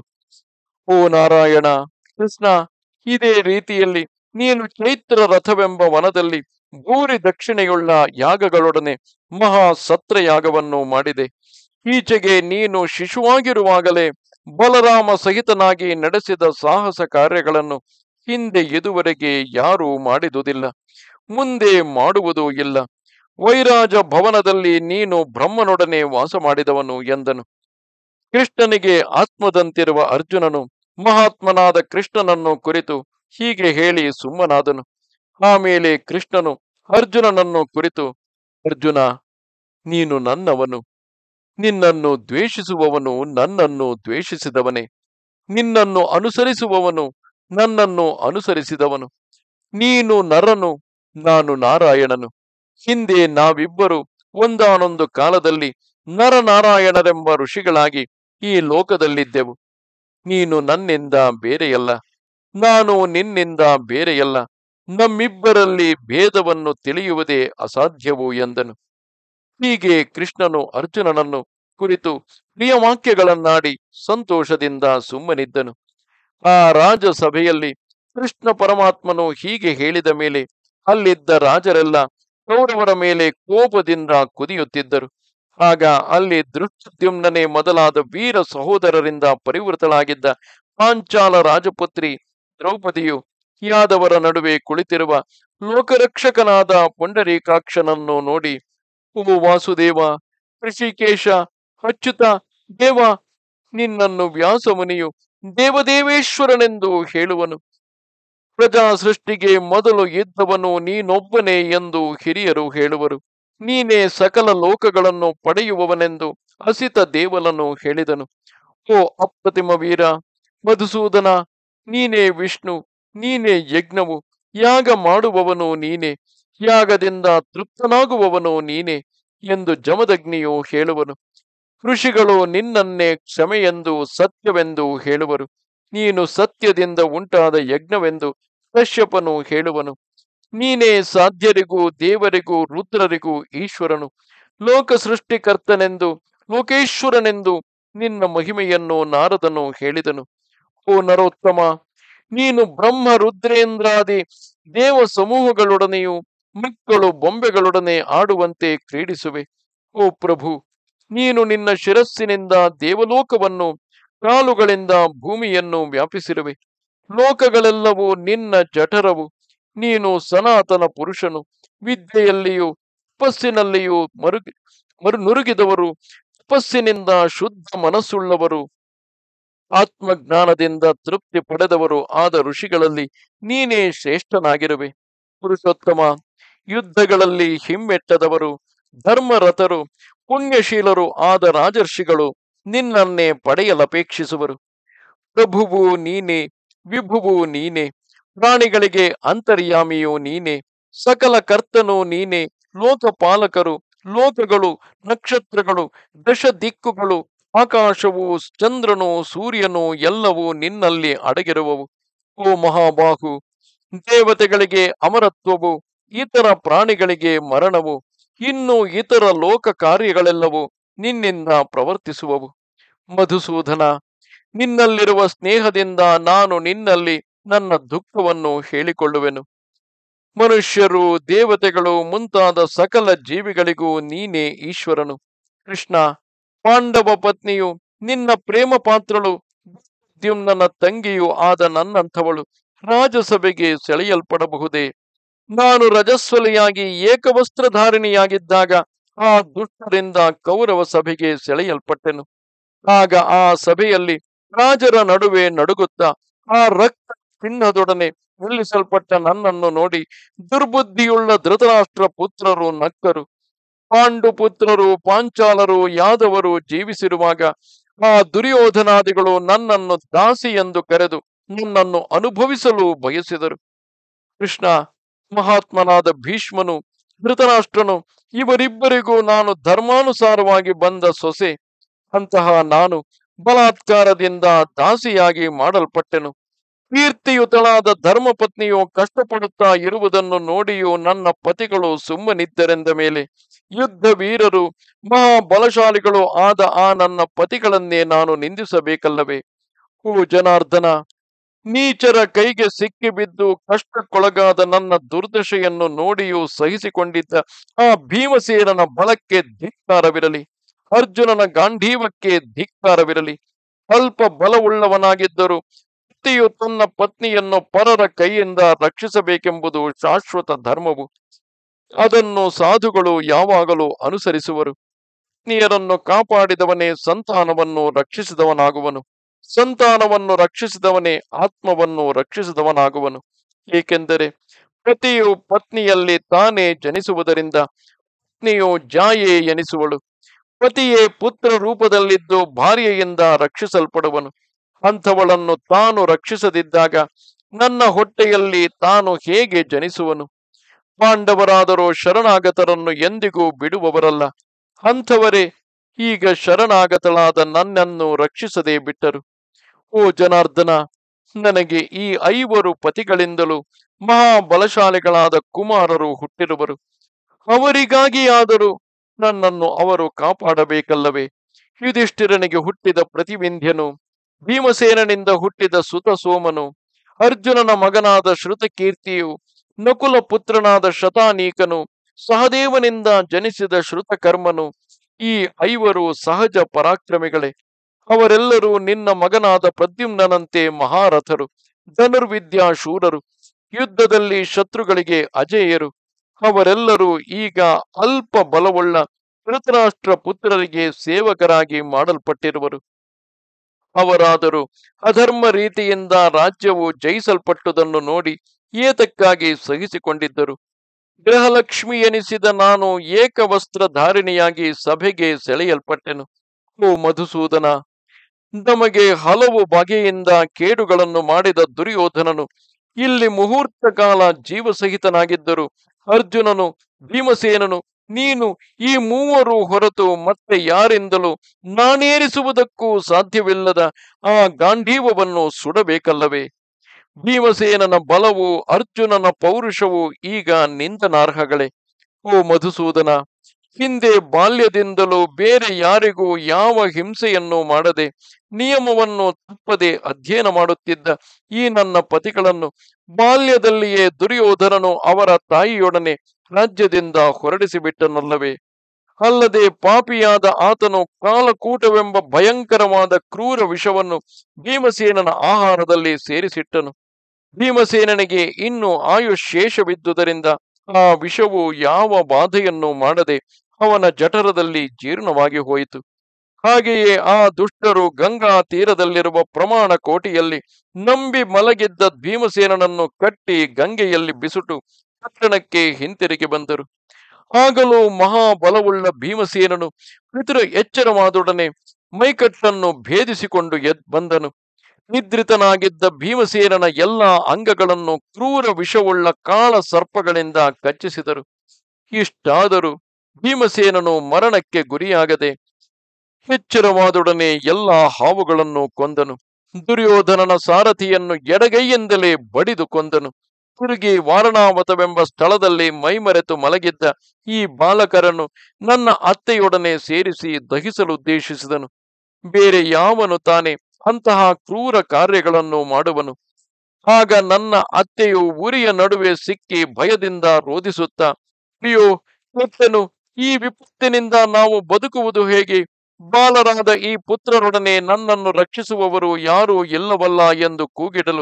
ಓ ನಾರಾಯಣ ಕೃಷ್ಣ, ಇದೇ ರೀತಿಯಲ್ಲಿ ನೀನು ಚೈತ್ರ ರಥವೆಂಬ ವನದಲ್ಲಿ ಭೂರಿ ದಕ್ಷಿಣೆಯುಳ್ಳ ಯಾಗಗಳೊಡನೆ ಮಹಾ ಸತ್ರಯಾಗವನ್ನು ಮಾಡಿದೆ. ಈಚೆಗೆ ನೀನು ಶಿಶುವಾಗಿರುವಾಗಲೇ ಬಲರಾಮ ಸಹಿತನಾಗಿ ನಡೆಸಿದ ಸಾಹಸ ಕಾರ್ಯಗಳನ್ನು ಹಿಂದೆ ಇದುವರೆಗೆ ಯಾರೂ ಮಾಡಿದುದಿಲ್ಲ, ಮುಂದೆ ಮಾಡುವುದೂ ಇಲ್ಲ. ವೈರಾಜ ಭವನದಲ್ಲಿ ನೀನು ಬ್ರಹ್ಮನೊಡನೆ ವಾಸ ಮಾಡಿದವನು ಎಂದನು. ಕೃಷ್ಣನಿಗೆ ಆತ್ಮದಂತಿರುವ ಅರ್ಜುನನು ಮಹಾತ್ಮನಾದ ಕೃಷ್ಣನನ್ನು ಕುರಿತು ಹೀಗೆ ಹೇಳಿ ಸುಮ್ಮನಾದನು. ಆಮೇಲೆ ಕೃಷ್ಣನು ಅರ್ಜುನನನ್ನು ಕುರಿತು, ಅರ್ಜುನ, ನೀನು ನನ್ನವನು. ನಿನ್ನನ್ನು ದ್ವೇಷಿಸುವವನು ನನ್ನನ್ನು ದ್ವೇಷಿಸಿದವನೇ. ನಿನ್ನನ್ನು ಅನುಸರಿಸುವವನು ನನ್ನನ್ನು ಅನುಸರಿಸಿದವನು. ನೀನು ನರನು, ನಾನು ನಾರಾಯಣನು. ಹಿಂದೆ ನಾವಿಬ್ಬರು ಒಂದಾನೊಂದು ಕಾಲದಲ್ಲಿ ನರನಾರಾಯಣರೆಂಬ ಋಷಿಗಳಾಗಿ ಈ ಲೋಕದಲ್ಲಿದ್ದೆವು. ನೀನು ನನ್ನಿಂದ ಬೇರೆಯಲ್ಲ, ನಾನು ನಿನ್ನಿಂದ ಬೇರೆಯಲ್ಲ. ನಮ್ಮಿಬ್ಬರಲ್ಲಿ ಭೇದವನ್ನು ತಿಳಿಯುವುದೇ ಅಸಾಧ್ಯವು ಎಂದನು. ಹೀಗೆ ಕೃಷ್ಣನು ಅರ್ಜುನನನ್ನು ಕುರಿತು ಪ್ರಿಯವಾಕ್ಯಗಳನ್ನಾಡಿ ಸಂತೋಷದಿಂದ ಸುಮ್ಮನಿದ್ದನು. ಆ ರಾಜಸಭೆಯಲ್ಲಿ ಕೃಷ್ಣ ಪರಮಾತ್ಮನು ಹೀಗೆ ಹೇಳಿದ ಮೇಲೆ ಅಲ್ಲಿದ್ದ ರಾಜರೆಲ್ಲ ಕೌರವರ ಮೇಲೆ ಕೋಪದಿಂದ ಕುದಿಯುತ್ತಿದ್ದರು. ಆಗ ಅಲ್ಲಿ ದೃಷ್ಟದ್ಯುಮ್ನನೇ ಮೊದಲಾದ ವೀರ ಸಹೋದರರಿಂದ ಪರಿವೃತಳಾಗಿದ್ದ ಪಾಂಚಾಲ ರಾಜಪುತ್ರಿ ದ್ರೌಪದಿಯು ಯಾದವರ ನಡುವೆ ಕುಳಿತಿರುವ ಲೋಕರಕ್ಷಕನಾದ ಪುಂಡರೀಕಾಕ್ಷನನ್ನು ನೋಡಿ, ಓ ವಾಸುದೇವ, ಋಷಿಕೇಶ, ಅಚ್ಯುತ, ದೇವ, ನಿನ್ನನ್ನು ವ್ಯಾಸಮುನಿಯು ದೇವದೇವೇಶ್ವರನೆಂದು ಹೇಳುವನು. ಪ್ರಜಾ ಸೃಷ್ಟಿಗೆ ಮೊದಲು ಇದ್ದವನು ನೀನೊಬ್ಬನೇ ಎಂದು ಹಿರಿಯರು ಹೇಳುವರು. ನೀನೇ ಸಕಲ ಲೋಕಗಳನ್ನು ಪಡೆಯುವವನೆಂದು ಅಸಿತ ದೇವಲನು ಹೇಳಿದನು. ಓ ಅಪ್ರತಿಮ ವೀರ ಮಧುಸೂದನ, ನೀನೇ ವಿಷ್ಣು, ನೀನೇ ಯಜ್ಞವು, ಯಾಗ ಮಾಡುವವನು ನೀನೇ, ಯಾಗದಿಂದ ತೃಪ್ತನಾಗುವವನು ನೀನೇ ಎಂದು ಜಮದಗ್ನಿಯು ಹೇಳುವನು. ಋಷಿಗಳು ನಿನ್ನನ್ನೇ ಕ್ಷಮೆಯೆಂದು ಸತ್ಯವೆಂದು ಹೇಳುವರು. ನೀನು ಸತ್ಯದಿಂದ ಉಂಟಾದ ಯಜ್ಞವೆಂದು ಕಶ್ಯಪನು ಹೇಳುವನು. ನೀನೇ ಸಾಧ್ಯರಿಗೂ ದೇವರಿಗೂ ರುದ್ರರಿಗೂ ಈಶ್ವರನು, ಲೋಕ ಸೃಷ್ಟಿಕರ್ತನೆಂದು ಲೋಕೇಶ್ವರನೆಂದು ನಿನ್ನ ಮಹಿಮೆಯನ್ನು ನಾರದನು ಹೇಳಿದನು. ಓ ನರೋತ್ತಮ, ನೀನು ಬ್ರಹ್ಮ ರುದ್ರೇಂದ್ರಾದಿ ದೇವ ಸಮೂಹಗಳೊಡನೆಯೂ ಮಕ್ಕಳು ಬೊಂಬೆಗಳೊಡನೆ ಆಡುವಂತೆ ಕ್ರೀಡಿಸುವೆ. ಓ ಪ್ರಭು, ನೀನು ನಿನ್ನ ಶಿರಸ್ಸಿನಿಂದ ದೇವಲೋಕವನ್ನು, ಕಾಲುಗಳಿಂದ ಭೂಮಿಯನ್ನು ವ್ಯಾಪಿಸಿರುವೆ. ಲೋಕಗಳೆಲ್ಲವೂ ನಿನ್ನ ಜಠರವು. ನೀನು ಸನಾತನ ಪುರುಷನು. ವಿದ್ಯೆಯಲ್ಲಿಯೂ ತಪಸ್ಸಿನಲ್ಲಿಯೂ ನುರುಗಿದವರು, ತಪಸ್ಸಿನಿಂದ ಶುದ್ಧ ಮನಸ್ಸುಳ್ಳವರು, ಆತ್ಮಜ್ಞಾನದಿಂದ ತೃಪ್ತಿ ಪಡೆದವರು ಆದ ಋಷಿಗಳಲ್ಲಿ ನೀನೇ ಶ್ರೇಷ್ಠನಾಗಿರುವೆ. ಪುರುಷೋತ್ತಮ, ಯುದ್ಧಗಳಲ್ಲಿ ಹಿಮ್ಮೆಟ್ಟದವರು, ಧರ್ಮರಥರು, ಪುಣ್ಯಶೀಲರು ಆದ ರಾಜರ್ಷಿಗಳು ನಿನ್ನನ್ನೇ ಪಡೆಯಲಪೇಕ್ಷಿಸುವರು. ಪ್ರಭುವು ನೀನೇ, ವಿಭುವು ನೀನೇ, ಪ್ರಾಣಿಗಳಿಗೆ ಅಂತರ್ಯಾಮಿಯೂ ನೀನೇ, ಸಕಲ ಕರ್ತನೂ ನೀನೇ. ಲೋಕಪಾಲಕರು, ಲೋಕಗಳು, ನಕ್ಷತ್ರಗಳು, ದಶ ದಿಕ್ಕುಗಳು, ಆಕಾಶವು, ಚಂದ್ರನು, ಸೂರ್ಯನು ಎಲ್ಲವೂ ನಿನ್ನಲ್ಲಿ ಅಡಗಿರುವವು. ಓ ಮಹಾಬಾಹು, ದೇವತೆಗಳಿಗೆ ಅಮರತ್ವವು, ಇತರ ಪ್ರಾಣಿಗಳಿಗೆ ಮರಣವು, ಇನ್ನು ಇತರ ಲೋಕ ಕಾರ್ಯಗಳೆಲ್ಲವೂ ನಿನ್ನಿಂದ ಪ್ರವರ್ತಿಸುವವು. ಮಧುಸೂದನ, ನಿನ್ನಲ್ಲಿರುವ ಸ್ನೇಹದಿಂದ ನಾನು ನಿನ್ನಲ್ಲಿ ನನ್ನ ದುಃಖವನ್ನು ಹೇಳಿಕೊಳ್ಳುವೆನು. ಮನುಷ್ಯರು, ದೇವತೆಗಳು ಮುಂತಾದ ಸಕಲ ಜೀವಿಗಳಿಗೂ ನೀನೇ ಈಶ್ವರನು. ಕೃಷ್ಣ, ಪಾಂಡವ ಪತ್ನಿಯು, ನಿನ್ನ ಪ್ರೇಮ ಪಾತ್ರಳು, ದ್ಯುಮ್ನನ ತಂಗಿಯೂ ಆದ ನನ್ನಂಥವಳು ರಾಜಸಭೆಗೆ ಸೆಳೆಯಲ್ಪಡಬಹುದೇ? ನಾನು ರಜಸ್ವಲಿಯಾಗಿ ಏಕವಸ್ತ್ರಧಾರಿಣಿಯಾಗಿದ್ದಾಗ ಆ ದುಷ್ಟರಿಂದ ಕೌರವ ಸಭೆಗೆ ಸೆಳೆಯಲ್ಪಟ್ಟೆನು. ಆಗ ಆ ಸಭೆಯಲ್ಲಿ ರಾಜರ ನಡುವೆ ನಡುಗುತ್ತಾ ಆ ರಕ್ತ ಚಿಹ್ನದೊಡನೆ ನಿಲ್ಲಿಸಲ್ಪಟ್ಟ ನನ್ನನ್ನು ನೋಡಿ ದುರ್ಬುದ್ಧಿಯುಳ್ಳ ಧೃತರಾಷ್ಟ್ರ ಪುತ್ರರು ನಕ್ಕರು. ಪಾಂಡುಪುತ್ರರು, ಪಾಂಚಾಲರು, ಯಾದವರು ಜೀವಿಸಿರುವಾಗ ಆ ದುರ್ಯೋಧನಾದಿಗಳು ನನ್ನನ್ನು ದಾಸಿ ಎಂದು ಕರೆದು ನನ್ನನ್ನು ಅನುಭವಿಸಲು ಬಯಸಿದರು. ಕೃಷ್ಣ, ಮಹಾತ್ಮನಾದ ಭೀಷ್ಮನು, ಧೃತರಾಷ್ಟ್ರನು ಇವರಿಬ್ಬರಿಗೂ ನಾನು ಧರ್ಮಾನುಸಾರವಾಗಿ ಬಂದ ಸೊಸೆ. ಅಂತಹ ನಾನು ಬಲಾತ್ಕಾರದಿಂದ ದಾಸಿಯಾಗಿ ಮಾಡಲ್ಪಟ್ಟೆನು. ಕೀರ್ತಿಯುತಳಾದ ಧರ್ಮಪತ್ನಿಯು ಕಷ್ಟಪಡುತ್ತಾ ಇರುವುದನ್ನು ನೋಡಿಯೂ ನನ್ನ ಪತಿಗಳು ಸುಮ್ಮನಿದ್ದರೆಂದ ಮೇಲೆ ಯುದ್ಧ ವೀರರು, ಮಹಾಬಲಶಾಲಿಗಳು ಆದ ಆ ನನ್ನ ಪತಿಗಳನ್ನೇ ನಾನು ನಿಂದಿಸಬೇಕಲ್ಲವೇ? ಓ ಜನಾರ್ದನ, ನೀಚರ ಕೈಗೆ ಸಿಕ್ಕಿಬಿದ್ದು ಕಷ್ಟಕ್ಕೊಳಗಾದ ನನ್ನ ದುರ್ದಶೆಯನ್ನು ನೋಡಿಯೂ ಸಹಿಸಿಕೊಂಡಿದ್ದ ಆ ಭೀಮಸೇನನ ಬಲಕ್ಕೆ ಧಿಕ್ಕಾರವಿರಲಿ, ಅರ್ಜುನನ ಗಾಂಧೀವಕ್ಕೆ ಧಿಕ್ಕಾರವಿರಲಿ. ಅಲ್ಪ ಬಲವುಳ್ಳವನಾಗಿದ್ದರೂ ಪತಿಯು ತನ್ನ ಪತ್ನಿಯನ್ನು ಪರರ ಕೈಯಿಂದ ರಕ್ಷಿಸಬೇಕೆಂಬುದು ಶಾಶ್ವತ ಧರ್ಮವು. ಅದನ್ನು ಸಾಧುಗಳು ಯಾವಾಗಲೂ ಅನುಸರಿಸುವರು. ಪತ್ನಿಯರನ್ನು ಕಾಪಾಡಿದವನೇ ಸಂತಾನವನ್ನು ರಕ್ಷಿಸಿದವನಾಗುವನು. ಸಂತಾನವನ್ನು ರಕ್ಷಿಸಿದವನೇ ಆತ್ಮವನ್ನು ರಕ್ಷಿಸಿದವನಾಗುವನು. ಏಕೆಂದರೆ ಪತಿಯು ಪತ್ನಿಯಲ್ಲಿ ತಾನೇ ಜನಿಸುವುದರಿಂದ ಪತ್ನಿಯು ಜಾಯೇ ಎನಿಸುವಳು. ಪತಿಯೇ ಪುತ್ರ ರೂಪದಲ್ಲಿದ್ದು ಭಾರ್ಯೆಯಿಂದ ರಕ್ಷಿಸಲ್ಪಡುವನು. ಅಂಥವಳನ್ನು ತಾನು ರಕ್ಷಿಸದಿದ್ದಾಗ ನನ್ನ ಹೊಟ್ಟೆಯಲ್ಲಿ ತಾನು ಹೇಗೆ ಜನಿಸುವನು? ಪಾಂಡವರಾದರೋ ಶರಣಾಗತರನ್ನು ಎಂದಿಗೂ ಬಿಡುವವರಲ್ಲ. ಅಂಥವರೇ ಈಗ ಶರಣಾಗತಳಾದ ನನ್ನನ್ನು ರಕ್ಷಿಸದೆ ಬಿಟ್ಟರು. ಓ ಜನಾರ್ದನ, ನನಗೆ ಈ 5 ಪತಿಗಳಿಂದಲೂ ಮಹಾಬಲಶಾಲಿಗಳಾದ ಕುಮಾರರು ಹುಟ್ಟಿರುವರು. ಅವರಿಗಾಗಿಯಾದರೂ ನನ್ನನ್ನು ಅವರು ಕಾಪಾಡಬೇಕಲ್ಲವೇ? ಯುಧಿಷ್ಠಿರನಿಗೆ ಹುಟ್ಟಿದ ಪ್ರತಿವಿಂಧ್ಯನು, ಭೀಮಸೇನನಿಂದ ಹುಟ್ಟಿದ ಸುತ ಸೋಮನು, ಅರ್ಜುನನ ಮಗನಾದ ಶ್ರುತಕೀರ್ತಿಯು, ನಕುಲ ಪುತ್ರನಾದ ಶತಾನೀಕನು, ಸಹದೇವನಿಂದ ಜನಿಸಿದ ಶ್ರುತಕರ್ಮನು, ಈ 5 ಸಹಜ ಪರಾಕ್ರಮಿಗಳೇ. ಅವರೆಲ್ಲರೂ ನಿನ್ನ ಮಗನಾದ ಪ್ರದ್ಯುಮ್ನಂತೆ ಮಹಾರಥರು, ಧನುರ್ವಿದ್ಯಾ ಶೂರರು, ಯುದ್ಧದಲ್ಲಿ ಶತ್ರುಗಳಿಗೆ ಅಜೇಯರು. ಅವರೆಲ್ಲರೂ ಈಗ ಅಲ್ಪ ಬಲವುಳ್ಳ ಧೃತರಾಷ್ಟ್ರ ಪುತ್ರರಿಗೆ ಸೇವಕರಾಗಿ ಮಾಡಲ್ಪಟ್ಟಿರುವರು. ಅವರಾದರೂ ಅಧರ್ಮ ರೀತಿಯಿಂದ ರಾಜ್ಯವು ಜಯಿಸಲ್ಪಟ್ಟುದನ್ನು ನೋಡಿ ಏತಕ್ಕಾಗಿ ಸಹಿಸಿಕೊಂಡಿದ್ದರು. ಗೃಹಲಕ್ಷ್ಮಿ ಎನಿಸಿದ ನಾನು ಏಕವಸ್ತ್ರಧಾರಿಣಿಯಾಗಿ ಸಭೆಗೆ ಸೆಳೆಯಲ್ಪಟ್ಟೆನು. ಓ ಮಧುಸೂದನ, ನಮಗೆ ಹಲವು ಬಗೆಯಿಂದ ಕೇಡುಗಳನ್ನು ಮಾಡಿದ ದುರ್ಯೋಧನನು ಇಲ್ಲಿ ಮುಹೂರ್ತ ಕಾಲ ಜೀವಸಹಿತನಾಗಿದ್ದರು. ಅರ್ಜುನನು, ಭೀಮಸೇನನು ನೀನು ಈ ಮೂವರು ಹೊರತು ಮತ್ತೆ ಯಾರಿಂದಲೂ ನಾನೇರಿಸುವುದಕ್ಕೂ ಸಾಧ್ಯವಿಲ್ಲದ ಆ ಗಾಂಧೀವವನ್ನು ಸುಡಬೇಕಲ್ಲವೇ? ಭೀಮಸೇನನ ಬಲವು ಅರ್ಜುನನ ಪೌರುಷವು ಈಗ ನಿಂದನಾರ್ಹಗಳೇ. ಓ ಮಧುಸೂದನ, ಹಿಂದೆ ಬಾಲ್ಯದಿಂದಲೂ ಬೇರೆ ಯಾರಿಗೂ ಯಾವ ಹಿಂಸೆಯನ್ನು ಮಾಡದೆ ನಿಯಮವನ್ನು ತಪ್ಪದೆ ಅಧ್ಯಯನ ಮಾಡುತ್ತಿದ್ದ ಈ ನನ್ನ ಪತಿಗಳನ್ನು ಬಾಲ್ಯದಲ್ಲಿಯೇ ದುರ್ಯೋಧನನು ಅವರ ತಾಯಿಯೊಡನೆ ರಾಜ್ಯದಿಂದ ಹೊರಡಿಸಿಬಿಟ್ಟನಲ್ಲವೇ? ಅಲ್ಲದೆ ಪಾಪಿಯಾದ ಆತನು ಕಾಲಕೂಟವೆಂಬ ಭಯಂಕರವಾದ ಕ್ರೂರ ವಿಷವನ್ನು ಭೀಮಸೇನನ ಆಹಾರದಲ್ಲಿ ಸೇರಿಸಿಟ್ಟನು. ಭೀಮಸೇನನಿಗೆ ಇನ್ನು ಆಯುಷ್ ಶೇಷವಿದ್ದುದರಿಂದ ಆ ವಿಷವು ಯಾವ ಬಾಧೆಯನ್ನು ಮಾಡದೆ ಅವನ ಜಠರದಲ್ಲಿ ಜೀರ್ಣವಾಗಿ ಹೋಯಿತು. ಹಾಗೆಯೇ ಆ ದುಷ್ಟರು ಗಂಗಾ ತೀರದಲ್ಲಿರುವ ಪ್ರಮಾಣ ಕೋಟೆಯಲ್ಲಿ ನಂಬಿ ಮಲಗಿದ್ದ ಭೀಮಸೇನನನ್ನು ಕಟ್ಟಿ ಗಂಗೆಯಲ್ಲಿ ಬಿಸುಟು ಪಟ್ಟಣಕ್ಕೆ ಹಿಂತಿರುಗಿ ಬಂದರು. ಆಗಲೂ ಮಹಾಬಲವುಳ್ಳ ಭೀಮಸೇನನು ಪಿತೃ ಎಚ್ಚರವಾದೊಡನೆ ಮೈಕಟ್ಟನ್ನು ಭೇದಿಸಿಕೊಂಡು ಬಂದನು. ನಿದ್ರಿತನಾಗಿದ್ದ ಭೀಮಸೇನನ ಎಲ್ಲ ಅಂಗಗಳನ್ನು ಕ್ರೂರ ವಿಷವುಳ್ಳ ಕಾಳ ಸರ್ಪಗಳಿಂದ ಕಚ್ಚಿಸಿದರು. ಇಷ್ಟಾದರೂ ಭೀಮಸೇನನು ಮರಣಕ್ಕೆ ಗುರಿಯಾಗದೆ ಎಚ್ಚರವಾದೊಡನೆ ಎಲ್ಲ ಹಾವುಗಳನ್ನು ಕೊಂದನು. ದುರ್ಯೋಧನನ ಸಾರಥಿಯನ್ನು ಎಡಗೈಯಿಂದಲೇ ಬಡಿದು ಕೊಂದನು. ತಿರುಗಿ ವಾರಣಾವತವೆಂಬ ಸ್ಥಳದಲ್ಲಿ ಮೈಮರೆತು ಮಲಗಿದ್ದ ಈ ಬಾಲಕರನ್ನು ನನ್ನ ಅತ್ತೆಯೊಡನೆ ಸೇರಿಸಿ ದಹಿಸಲುದ್ದೇಶಿಸಿದನು. ಬೇರೆ ಯಾವನು ತಾನೇ ಅಂತಹ ಕ್ರೂರ ಕಾರ್ಯಗಳನ್ನು ಮಾಡುವನು? ಆಗ ನನ್ನ ಅತ್ತೆಯು ಉರಿಯ ನಡುವೆ ಸಿಕ್ಕಿ ಭಯದಿಂದ ರೋಧಿಸುತ್ತಾ, ಅಯ್ಯೋ ಕೆಟ್ಟನು, ಈ ವಿಪತ್ತಿನಿಂದ ನಾವು ಬದುಕುವುದು ಹೇಗೆ? ಬಾಲರಾದ ಈ ಪುತ್ರರೊಡನೆ ನನ್ನನ್ನು ರಕ್ಷಿಸುವವರು ಯಾರೂ ಇಲ್ಲವಲ್ಲ ಎಂದು ಕೂಗಿಡಲು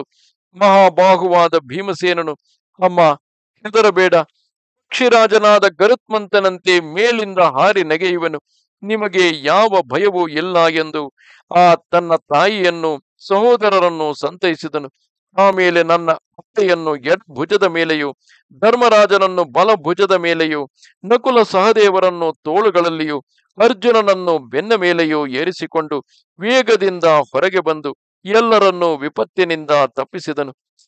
ಮಹಾಬಾಹುವಾದ ಭೀಮಸೇನನು, ಅಮ್ಮ ಹೆದರಬೇಡ, ಪಕ್ಷಿರಾಜನಾದ ಗರುತ್ಮಂತನಂತೆ ಮೇಲಿಂದ ಹಾರಿ ನೆಗೆಯುವನು, ನಿಮಗೆ ಯಾವ ಭಯವೂ ಇಲ್ಲ ಎಂದು ಆ ತನ್ನ ತಾಯಿಯನ್ನು ಸಹೋದರರನ್ನು ಸಂತೈಸಿದನು. ಆಮೇಲೆ ನನ್ನ ಅತ್ತೆಯನ್ನು ಭುಜದ ಮೇಲೆಯೂ ಧರ್ಮರಾಜನನ್ನು ಬಲಭುಜದ ಮೇಲೆಯೂ ನಕುಲ ಸಹದೇವರನ್ನು ತೋಳುಗಳಲ್ಲಿಯೂ ಅರ್ಜುನನನ್ನು ಬೆನ್ನ ಮೇಲೆಯೂ ಏರಿಸಿಕೊಂಡು ವೇಗದಿಂದ ಹೊರಗೆ ಬಂದು ಎಲ್ಲರನ್ನೂ ವಿಪತ್ತಿನಿಂದ ತಪ್ಪಿಸಿದನು.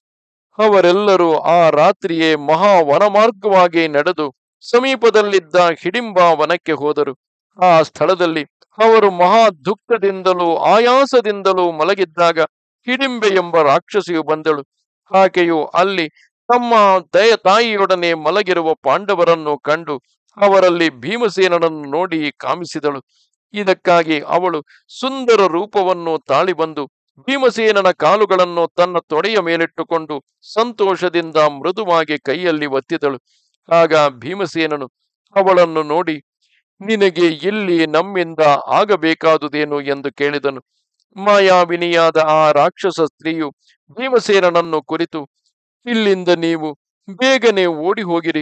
ಅವರೆಲ್ಲರೂ ಆ ರಾತ್ರಿಯೇ ಮಹಾವನಮಾರ್ಗವಾಗಿ ನಡೆದು ಸಮೀಪದಲ್ಲಿದ್ದ ಹಿಡಿಂಬ ವನಕ್ಕೆ ಹೋದರು. ಆ ಸ್ಥಳದಲ್ಲಿ ಅವರು ಮಹಾ ದುಃಖದಿಂದಲೂ ಆಯಾಸದಿಂದಲೂ ಮಲಗಿದ್ದಾಗ ಹಿಡಿಂಬೆ ಎಂಬ ರಾಕ್ಷಸಿಯು ಬಂದಳು. ಆಕೆಯು ಅಲ್ಲಿ ತಮ್ಮ ತಾಯಿಯೊಡನೆ ಮಲಗಿರುವ ಪಾಂಡವರನ್ನು ಕಂಡು ಅವರಲ್ಲಿ ಭೀಮಸೇನನನ್ನು ನೋಡಿ ಕಾಮಿಸಿದಳು. ಇದಕ್ಕಾಗಿ ಅವಳು ಸುಂದರ ರೂಪವನ್ನು ತಾಳಿ ಬಂದು ಭೀಮಸೇನನ ಕಾಲುಗಳನ್ನು ತನ್ನ ತೊಡೆಯ ಮೇಲಿಟ್ಟುಕೊಂಡು ಸಂತೋಷದಿಂದ ಮೃದುವಾಗಿ ಕೈಯಲ್ಲಿ ಒತ್ತಿದಳು. ಆಗ ಭೀಮಸೇನನು ಅವಳನ್ನು ನೋಡಿ, ನಿನಗೆ ಇಲ್ಲಿ ನಮ್ಮಿಂದ ಆಗಬೇಕಾದುದೇನು ಎಂದು ಕೇಳಿದನು. ಮಾಯಾವಿನಿಯಾದ ಆ ರಾಕ್ಷಸ ಸ್ತ್ರೀಯು ಭೀಮಸೇನನನ್ನು ಕುರಿತು, ಇಲ್ಲಿಂದ ನೀವು ಬೇಗನೆ ಓಡಿ ಹೋಗಿರಿ,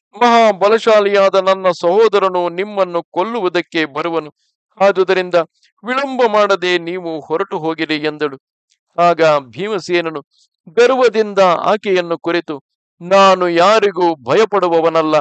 ಮಹಾಬಲಶಾಲಿಯಾದ ನನ್ನ ಸಹೋದರನು ನಿಮ್ಮನ್ನು ಕೊಲ್ಲುವುದಕ್ಕೆ ಬರುವನು, ಆದುದರಿಂದ ವಿಳಂಬ ಮಾಡದೆ ನೀವು ಹೊರಟು ಹೋಗಿರಿ ಎಂದಳು. ಆಗ ಭೀಮಸೇನನು ಗರ್ವದಿಂದ ಆಕೆಯನ್ನು ಕುರಿತು, ನಾನು ಯಾರಿಗೂ ಭಯಪಡುವವನಲ್ಲ,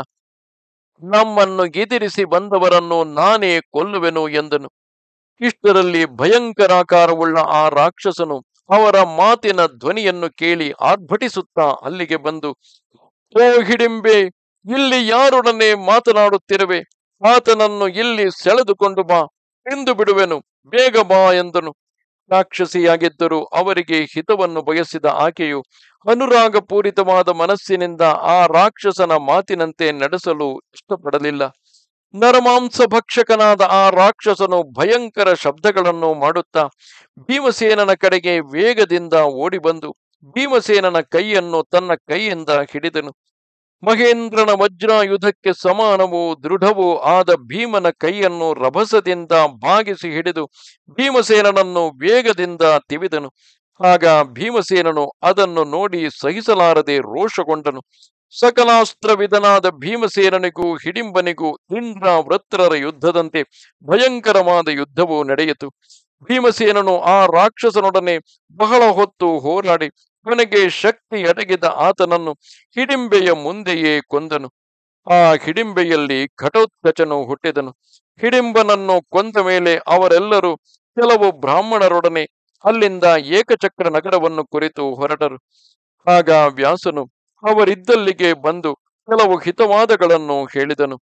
ನಮ್ಮನ್ನು ಎದುರಿಸಿ ಬಂದವರನ್ನು ನಾನೇ ಕೊಲ್ಲುವೆನು ಎಂದನು. ಇಷ್ಟರಲ್ಲಿ ಭಯಂಕರಾಕಾರವುಳ್ಳ ಆ ರಾಕ್ಷಸನು ಅವರ ಮಾತಿನ ಧ್ವನಿಯನ್ನು ಕೇಳಿ ಆರ್ಭಟಿಸುತ್ತಾ ಅಲ್ಲಿಗೆ ಬಂದು, ಓ ಹಿಡಿಂಬೆ, ಇಲ್ಲಿ ಯಾರೊಡನೆ ಮಾತನಾಡುತ್ತಿರುವೆ? ಆತನನ್ನು ಇಲ್ಲಿ ಸೆಳೆದುಕೊಂಡು ಬಾ, ತಿಂದು ಬಿಡುವೆನು, ಬೇಗ ಬಾ ಎಂದನು. ರಾಕ್ಷಸಿಯಾಗಿದ್ದರೂ ಅವರಿಗೆ ಹಿತವನ್ನು ಬಯಸಿದ ಆಕೆಯು ಅನುರಾಗಪೂರಿತವಾದ ಮನಸ್ಸಿನಿಂದ ಆ ರಾಕ್ಷಸನ ಮಾತಿನಂತೆ ನಡೆಸಲು ಇಷ್ಟಪಡಲಿಲ್ಲ. ನರಮಾಂಸ ಭಕ್ಷಕನಾದ ಆ ರಾಕ್ಷಸನು ಭಯಂಕರ ಶಬ್ದಗಳನ್ನು ಮಾಡುತ್ತಾ ಭೀಮಸೇನನ ಕಡೆಗೆ ವೇಗದಿಂದ ಓಡಿ ಬಂದು ಭೀಮಸೇನನ ಕೈಯನ್ನು ತನ್ನ ಕೈಯಿಂದ ಹಿಡಿದನು. ಮಹೇಂದ್ರನ ವಜ್ರಾಯುಧಕ್ಕೆ ಸಮಾನವೂ ದೃಢವೂ ಆದ ಭೀಮನ ಕೈಯನ್ನು ರಭಸದಿಂದ ಬಾಗಿಸಿ ಹಿಡಿದು ಭೀಮಸೇನನನ್ನು ವೇಗದಿಂದ ತಿವಿದನು. ಆಗ ಭೀಮಸೇನನು ಅದನ್ನು ನೋಡಿ ಸಹಿಸಲಾರದೆ ರೋಷಗೊಂಡನು. ಸಕಲಾಸ್ತ್ರವಿದನಾದ ಭೀಮಸೇನನಿಗೂ ಹಿಡಿಂಬನಿಗೂ ಇಂದ್ರ ವೃತ್ರರ ಯುದ್ಧದಂತೆ ಭಯಂಕರವಾದ ಯುದ್ಧವು ನಡೆಯಿತು. ಭೀಮಸೇನನು ಆ ರಾಕ್ಷಸನೊಡನೆ ಬಹಳ ಹೊತ್ತು ಹೋರಾಡಿ ಕೊನೆಗೆ ಶಕ್ತಿ ಅಡಗಿದ ಆತನನ್ನು ಹಿಡಿಂಬೆಯ ಮುಂದೆಯೇ ಕೊಂದನು. ಆ ಹಿಡಿಂಬೆಯಲ್ಲಿ ಘಟೋತ್ಕಚನು ಹುಟ್ಟಿದನು. ಹಿಡಿಂಬನನ್ನು ಕೊಂದ ಮೇಲೆ ಅವರೆಲ್ಲರೂ ಕೆಲವು ಬ್ರಾಹ್ಮಣರೊಡನೆ ಅಲ್ಲಿಂದ ಏಕಚಕ್ರ ನಗರವನ್ನು ಕುರಿತು ಹೊರಟರು. ಆಗ ವ್ಯಾಸನು ಅವರಿದ್ದಲ್ಲಿಗೆ ಬಂದು ಕೆಲವು ಹಿತವಾದಗಳನ್ನು ಹೇಳಿದನು.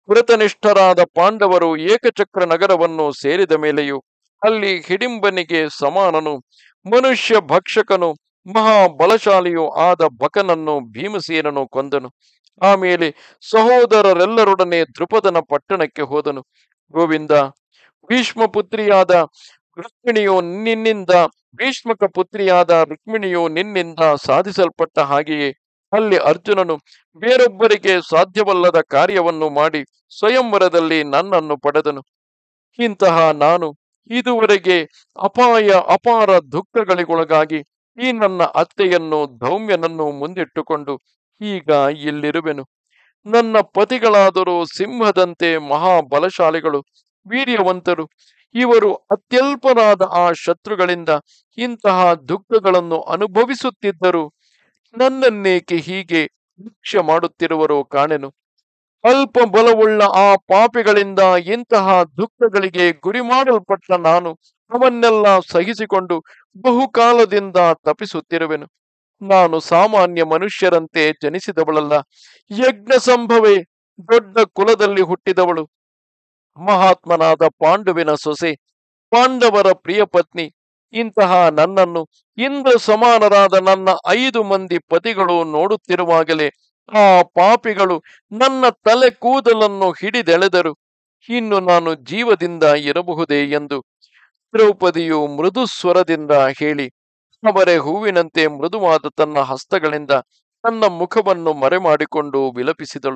ವ್ರತನಿಷ್ಠರಾದ ಪಾಂಡವರು ಏಕಚಕ್ರ ನಗರವನ್ನು ಸೇರಿದ ಮೇಲೆಯೂ ಅಲ್ಲಿ ಹಿಡಿಂಬನಿಗೆ ಸಮಾನನು, ಮನುಷ್ಯ ಭಕ್ಷಕನು, ಮಹಾಬಲಶಾಲಿಯೂ ಆದ ಬಕನನ್ನು ಭೀಮಸೇನನು ಕೊಂದನು. ಆಮೇಲೆ ಸಹೋದರರೆಲ್ಲರೊಡನೆ ದೃಪದನ ಪಟ್ಟಣಕ್ಕೆ ಹೋದನು. ಗೋವಿಂದ, ಭೀಷ್ಮ ಪುತ್ರಿಯಾದ ರುಕ್ಮಿಣಿಯು ನಿನ್ನಿಂದ ಭೀಷ್ಮಕ ಪುತ್ರಿಯಾದ ರುಕ್ಮಿಣಿಯು ನಿನ್ನಿಂದ ಸಾಧಿಸಲ್ಪಟ್ಟ ಹಾಗೆಯೇ ಅಲ್ಲಿ ಅರ್ಜುನನು ಬೇರೊಬ್ಬರಿಗೆ ಸಾಧ್ಯವಲ್ಲದ ಕಾರ್ಯವನ್ನು ಮಾಡಿ ಸ್ವಯಂವರದಲ್ಲಿ ನನ್ನನ್ನು ಪಡೆದನು. ಇಂತಹ ನಾನು ಇದುವರೆಗೆ ಅಪಾರ ದುಃಖಗಳಿಗೊಳಗಾಗಿ ಈ ನನ್ನ ಅತ್ತೆಯನ್ನು ಧೌಮ್ಯನನ್ನು ಮುಂದಿಟ್ಟುಕೊಂಡು ಈಗ ಇಲ್ಲಿರುವೆನು. ನನ್ನ ಪತಿಗಳಾದರೂ ಸಿಂಹದಂತೆ ಮಹಾಬಲಶಾಲಿಗಳು, ವೀರ್ಯವಂತರು. ಇವರು ಅತ್ಯಲ್ಪರಾದ ಆ ಶತ್ರುಗಳಿಂದ ಇಂತಹ ದುಃಖಗಳನ್ನು ಅನುಭವಿಸುತ್ತಿದ್ದರು. ನನ್ನನ್ನೇಕೆ ಹೀಗೆ ಶಿಕ್ಷೆ ಮಾಡುತ್ತಿರುವರೋ ಕಾಣೆನು. ಅಲ್ಪ ಬಲವುಳ್ಳ ಆ ಪಾಪಿಗಳಿಂದ ಇಂತಹ ದುಃಖಗಳಿಗೆ ಗುರಿ ಮಾಡಲ್ಪಟ್ಟ ನಾನು ಅವನ್ನೆಲ್ಲ ಸಹಿಸಿಕೊಂಡು ಬಹುಕಾಲದಿಂದ ತಪಿಸುತ್ತಿರುವೆನು. ನಾನು ಸಾಮಾನ್ಯ ಮನುಷ್ಯರಂತೆ ಜನಿಸಿದವಳಲ್ಲ, ಯಜ್ಞ ಸಂಭವೆ, ದೊಡ್ಡ ಕುಲದಲ್ಲಿ ಹುಟ್ಟಿದವಳು, ಮಹಾತ್ಮನಾದ ಪಾಂಡುವಿನ ಸೊಸೆ, ಪಾಂಡವರ ಪ್ರಿಯ ಪತ್ನಿ. ಇಂತಹ ನನ್ನನ್ನು ಇಂದ್ರ ಸಮಾನರಾದ ನನ್ನ 5 ಮಂದಿ ಪತಿಗಳು ನೋಡುತ್ತಿರುವಾಗಲೇ ಆ ಪಾಪಿಗಳು ನನ್ನ ತಲೆ ಕೂದಲನ್ನು ಹಿಡಿದೆಳೆದರು. ಇನ್ನು ನಾನು ಜೀವದಿಂದ ಇರಬಹುದೇ ಎಂದು ದ್ರೌಪದಿಯು ಮೃದು ಸ್ವರದಿಂದ ಹೇಳಿ ಅವರೇ ಹೂವಿನಂತೆ ಮೃದುವಾದ ತನ್ನ ಹಸ್ತಗಳಿಂದ ತನ್ನ ಮುಖವನ್ನು ಮರೆಮಾಡಿಕೊಂಡು ವಿಲಪಿಸಿದಳು.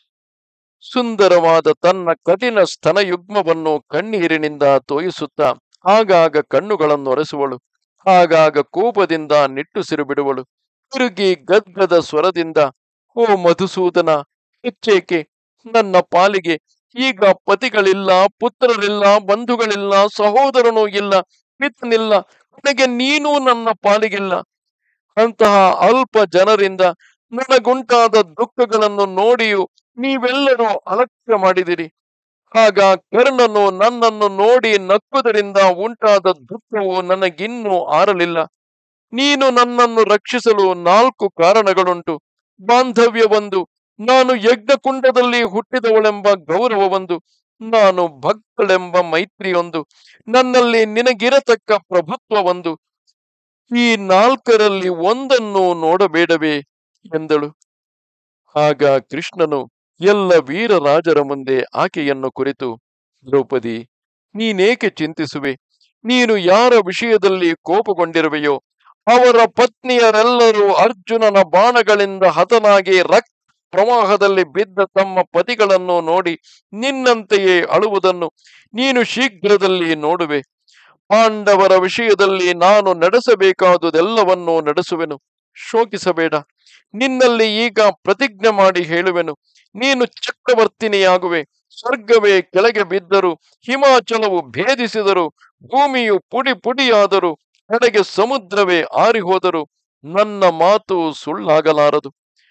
ಸುಂದರವಾದ ತನ್ನ ಕಠಿಣ ಸ್ತನಯುಗ್ಮವನ್ನು ಕಣ್ಣೀರಿನಿಂದ ತೋಯಿಸುತ್ತಾ ಆಗಾಗ ಕಣ್ಣುಗಳನ್ನು ಒರೆಸುವಳು, ಆಗಾಗ ಕೋಪದಿಂದ ನಿಟ್ಟುಸಿರು ಬಿಡುವಳು. ತಿರುಗಿ ಗದ್ಗದ ಸ್ವರದಿಂದ, ಓ ಮಧುಸೂದನ, ಹೆಚ್ಚೇಕೆ ನನ್ನ ಪಾಲಿಗೆ ಈಗ ಪತಿಗಳಿಲ್ಲ, ಪುತ್ರರಿಲ್ಲ, ಬಂಧುಗಳಿಲ್ಲ, ಸಹೋದರನೂ ಇಲ್ಲ, ಪಿತನಿಲ್ಲ, ನನಗೆ ನೀನೂ ನನ್ನ ಪಾಲಿಗಿಲ್ಲ. ಅಂತಹ ಅಲ್ಪ ಜನರಿಂದ ನನಗುಂಟಾದ ದುಃಖಗಳನ್ನು ನೋಡಿಯೂ ನೀವೆಲ್ಲರೂ ಅಲಕ್ಷ್ಯ ಮಾಡಿದಿರಿ. ಆಗ ಕರ್ಣನು ನನ್ನನ್ನು ನೋಡಿ ನಕ್ಕುವುದರಿಂದ ಉಂಟಾದ ದುಃಖವು ನನಗಿನ್ನೂ ಆರಲಿಲ್ಲ. ನೀನು ನನ್ನನ್ನು ರಕ್ಷಿಸಲು 4 ಕಾರಣಗಳುಂಟು. ಬಾಂಧವ್ಯವೊಂದು, ನಾನು ಯಜ್ಞಕುಂಡದಲ್ಲಿ ಹುಟ್ಟಿದವಳೆಂಬ ಗೌರವವೊಂದು, ನಾನು ಭಕ್ತಳೆಂಬ ಮೈತ್ರಿಯೊಂದು, ನನ್ನಲ್ಲಿ ನಿನಗಿರತಕ್ಕ ಪ್ರಭುತ್ವವೊಂದು. ಈ 4ರಲ್ಲಿ ಒಂದನ್ನು ನೋಡಬೇಡವೇ ಎಂದಳು. ಆಗ ಕೃಷ್ಣನು ಎಲ್ಲ ವೀರರಾಜರ ಮುಂದೆ ಆಕೆಯನ್ನು ಕುರಿತು, ದ್ರೌಪದಿ, ನೀನೇಕೆ ಚಿಂತಿಸುವೆ? ನೀನು ಯಾರ ವಿಷಯದಲ್ಲಿ ಕೋಪಗೊಂಡಿರುವೆಯೋ ಅವರ ಪತ್ನಿಯರೆಲ್ಲರೂ ಅರ್ಜುನನ ಬಾಣಗಳಿಂದ ಹತನಾಗಿ ರಕ್ತ ಪ್ರವಾಹದಲ್ಲಿ ಬಿದ್ದ ತಮ್ಮ ಪತಿಗಳನ್ನು ನೋಡಿ ನಿನ್ನಂತೆಯೇ ಅಳುವುದನ್ನು ನೀನು ಶೀಘ್ರದಲ್ಲಿ ನೋಡುವೆ. ಪಾಂಡವರ ವಿಷಯದಲ್ಲಿ ನಾನು ನಡೆಸಬೇಕಾದುದೆಲ್ಲವನ್ನೂ ನಡೆಸುವೆನು. ಶೋಕಿಸಬೇಡ. ನಿನ್ನಲ್ಲಿ ಈಗ ಪ್ರತಿಜ್ಞೆ ಮಾಡಿ ಹೇಳುವೆನು, ನೀನು ಚಕ್ರವರ್ತಿನಿಯಾಗುವೆ. ಸ್ವರ್ಗವೇ ಕೆಳಗೆ ಬಿದ್ದರೂ, ಹಿಮಾಚಲವು ಭೇದಿಸಿದರು, ಭೂಮಿಯು ಪುಡಿ ಪುಡಿಯಾದರೂ, ಕಡೆಗೆ ಸಮುದ್ರವೇ ಆರಿಹೋದರು, ನನ್ನ ಮಾತು ಸುಳ್ಳಾಗಲಾರದು.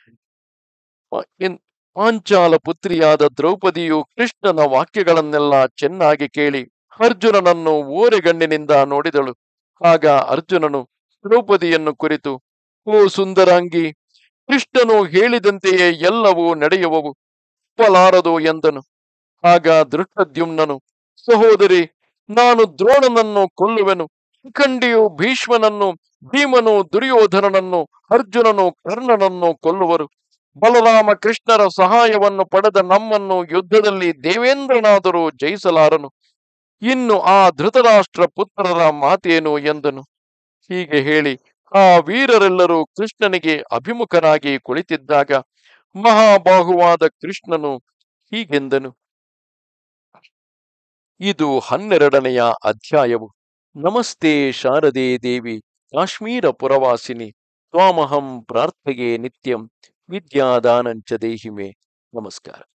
ಪಾಂಚಾಲ ಪುತ್ರಿಯಾದ ದ್ರೌಪದಿಯು ಕೃಷ್ಣನ ವಾಕ್ಯಗಳನ್ನೆಲ್ಲ ಚೆನ್ನಾಗಿ ಕೇಳಿ ಅರ್ಜುನನನ್ನು ಓರೆಗಣ್ಣಿನಿಂದ ನೋಡಿದಳು. ಆಗ ಅರ್ಜುನನು ದ್ರೌಪದಿಯನ್ನು ಕುರಿತು, ಓ ಸುಂದರಾಂಗಿ, ಕೃಷ್ಣನು ಹೇಳಿದಂತೆಯೇ ಎಲ್ಲವೂ ನಡೆಯುವವು, ಒಪ್ಪಲಾರದು ಎಂದನು. ಆಗ ದೃಷ್ಟದ್ಯುಮ್ನನು, ಸಹೋದರಿ, ನಾನು ದ್ರೋಣನನ್ನು ಕೊಲ್ಲುವೆನು, ಶಿಖಂಡಿಯು ಭೀಷ್ಮನನ್ನು, ಭೀಮನು ದುರ್ಯೋಧನನನ್ನು, ಅರ್ಜುನನು ಕರ್ಣನನ್ನು ಕೊಲ್ಲುವರು. ಬಲರಾಮ ಕೃಷ್ಣರ ಸಹಾಯವನ್ನು ಪಡೆದ ನಮ್ಮನ್ನು ಯುದ್ಧದಲ್ಲಿ ದೇವೇಂದ್ರನಾದರೂ ಜಯಿಸಲಾರನು. ಇನ್ನು ಆ ಧೃತರಾಷ್ಟ್ರ ಪುತ್ರರ ಮಾತೇನು ಎಂದನು. ಹೀಗೆ ಹೇಳಿ ಆ ವೀರರೆಲ್ಲರೂ ಕೃಷ್ಣನಿಗೆ ಅಭಿಮುಖರಾಗಿ ಕುಳಿತಿದ್ದಾಗ ಮಹಾಬಾಹುವಾದ ಕೃಷ್ಣನು ಹೀಗೆಂದನು. ಇದು 12ನೆಯ ಅಧ್ಯಾಯವು. ನಮಸ್ತೆ ಶಾರದೆ ದೇವಿ, ಕಾಶ್ಮೀರ ಪುರವಾಸಿನಿ, ತ್ವಾಮಹಂ ಪ್ರಾರ್ಥೆಯೇ ನಿತ್ಯಂ, ವಿದ್ಯಾದಾನಂಚ ದೇಹಿಮೆ. ನಮಸ್ಕಾರ.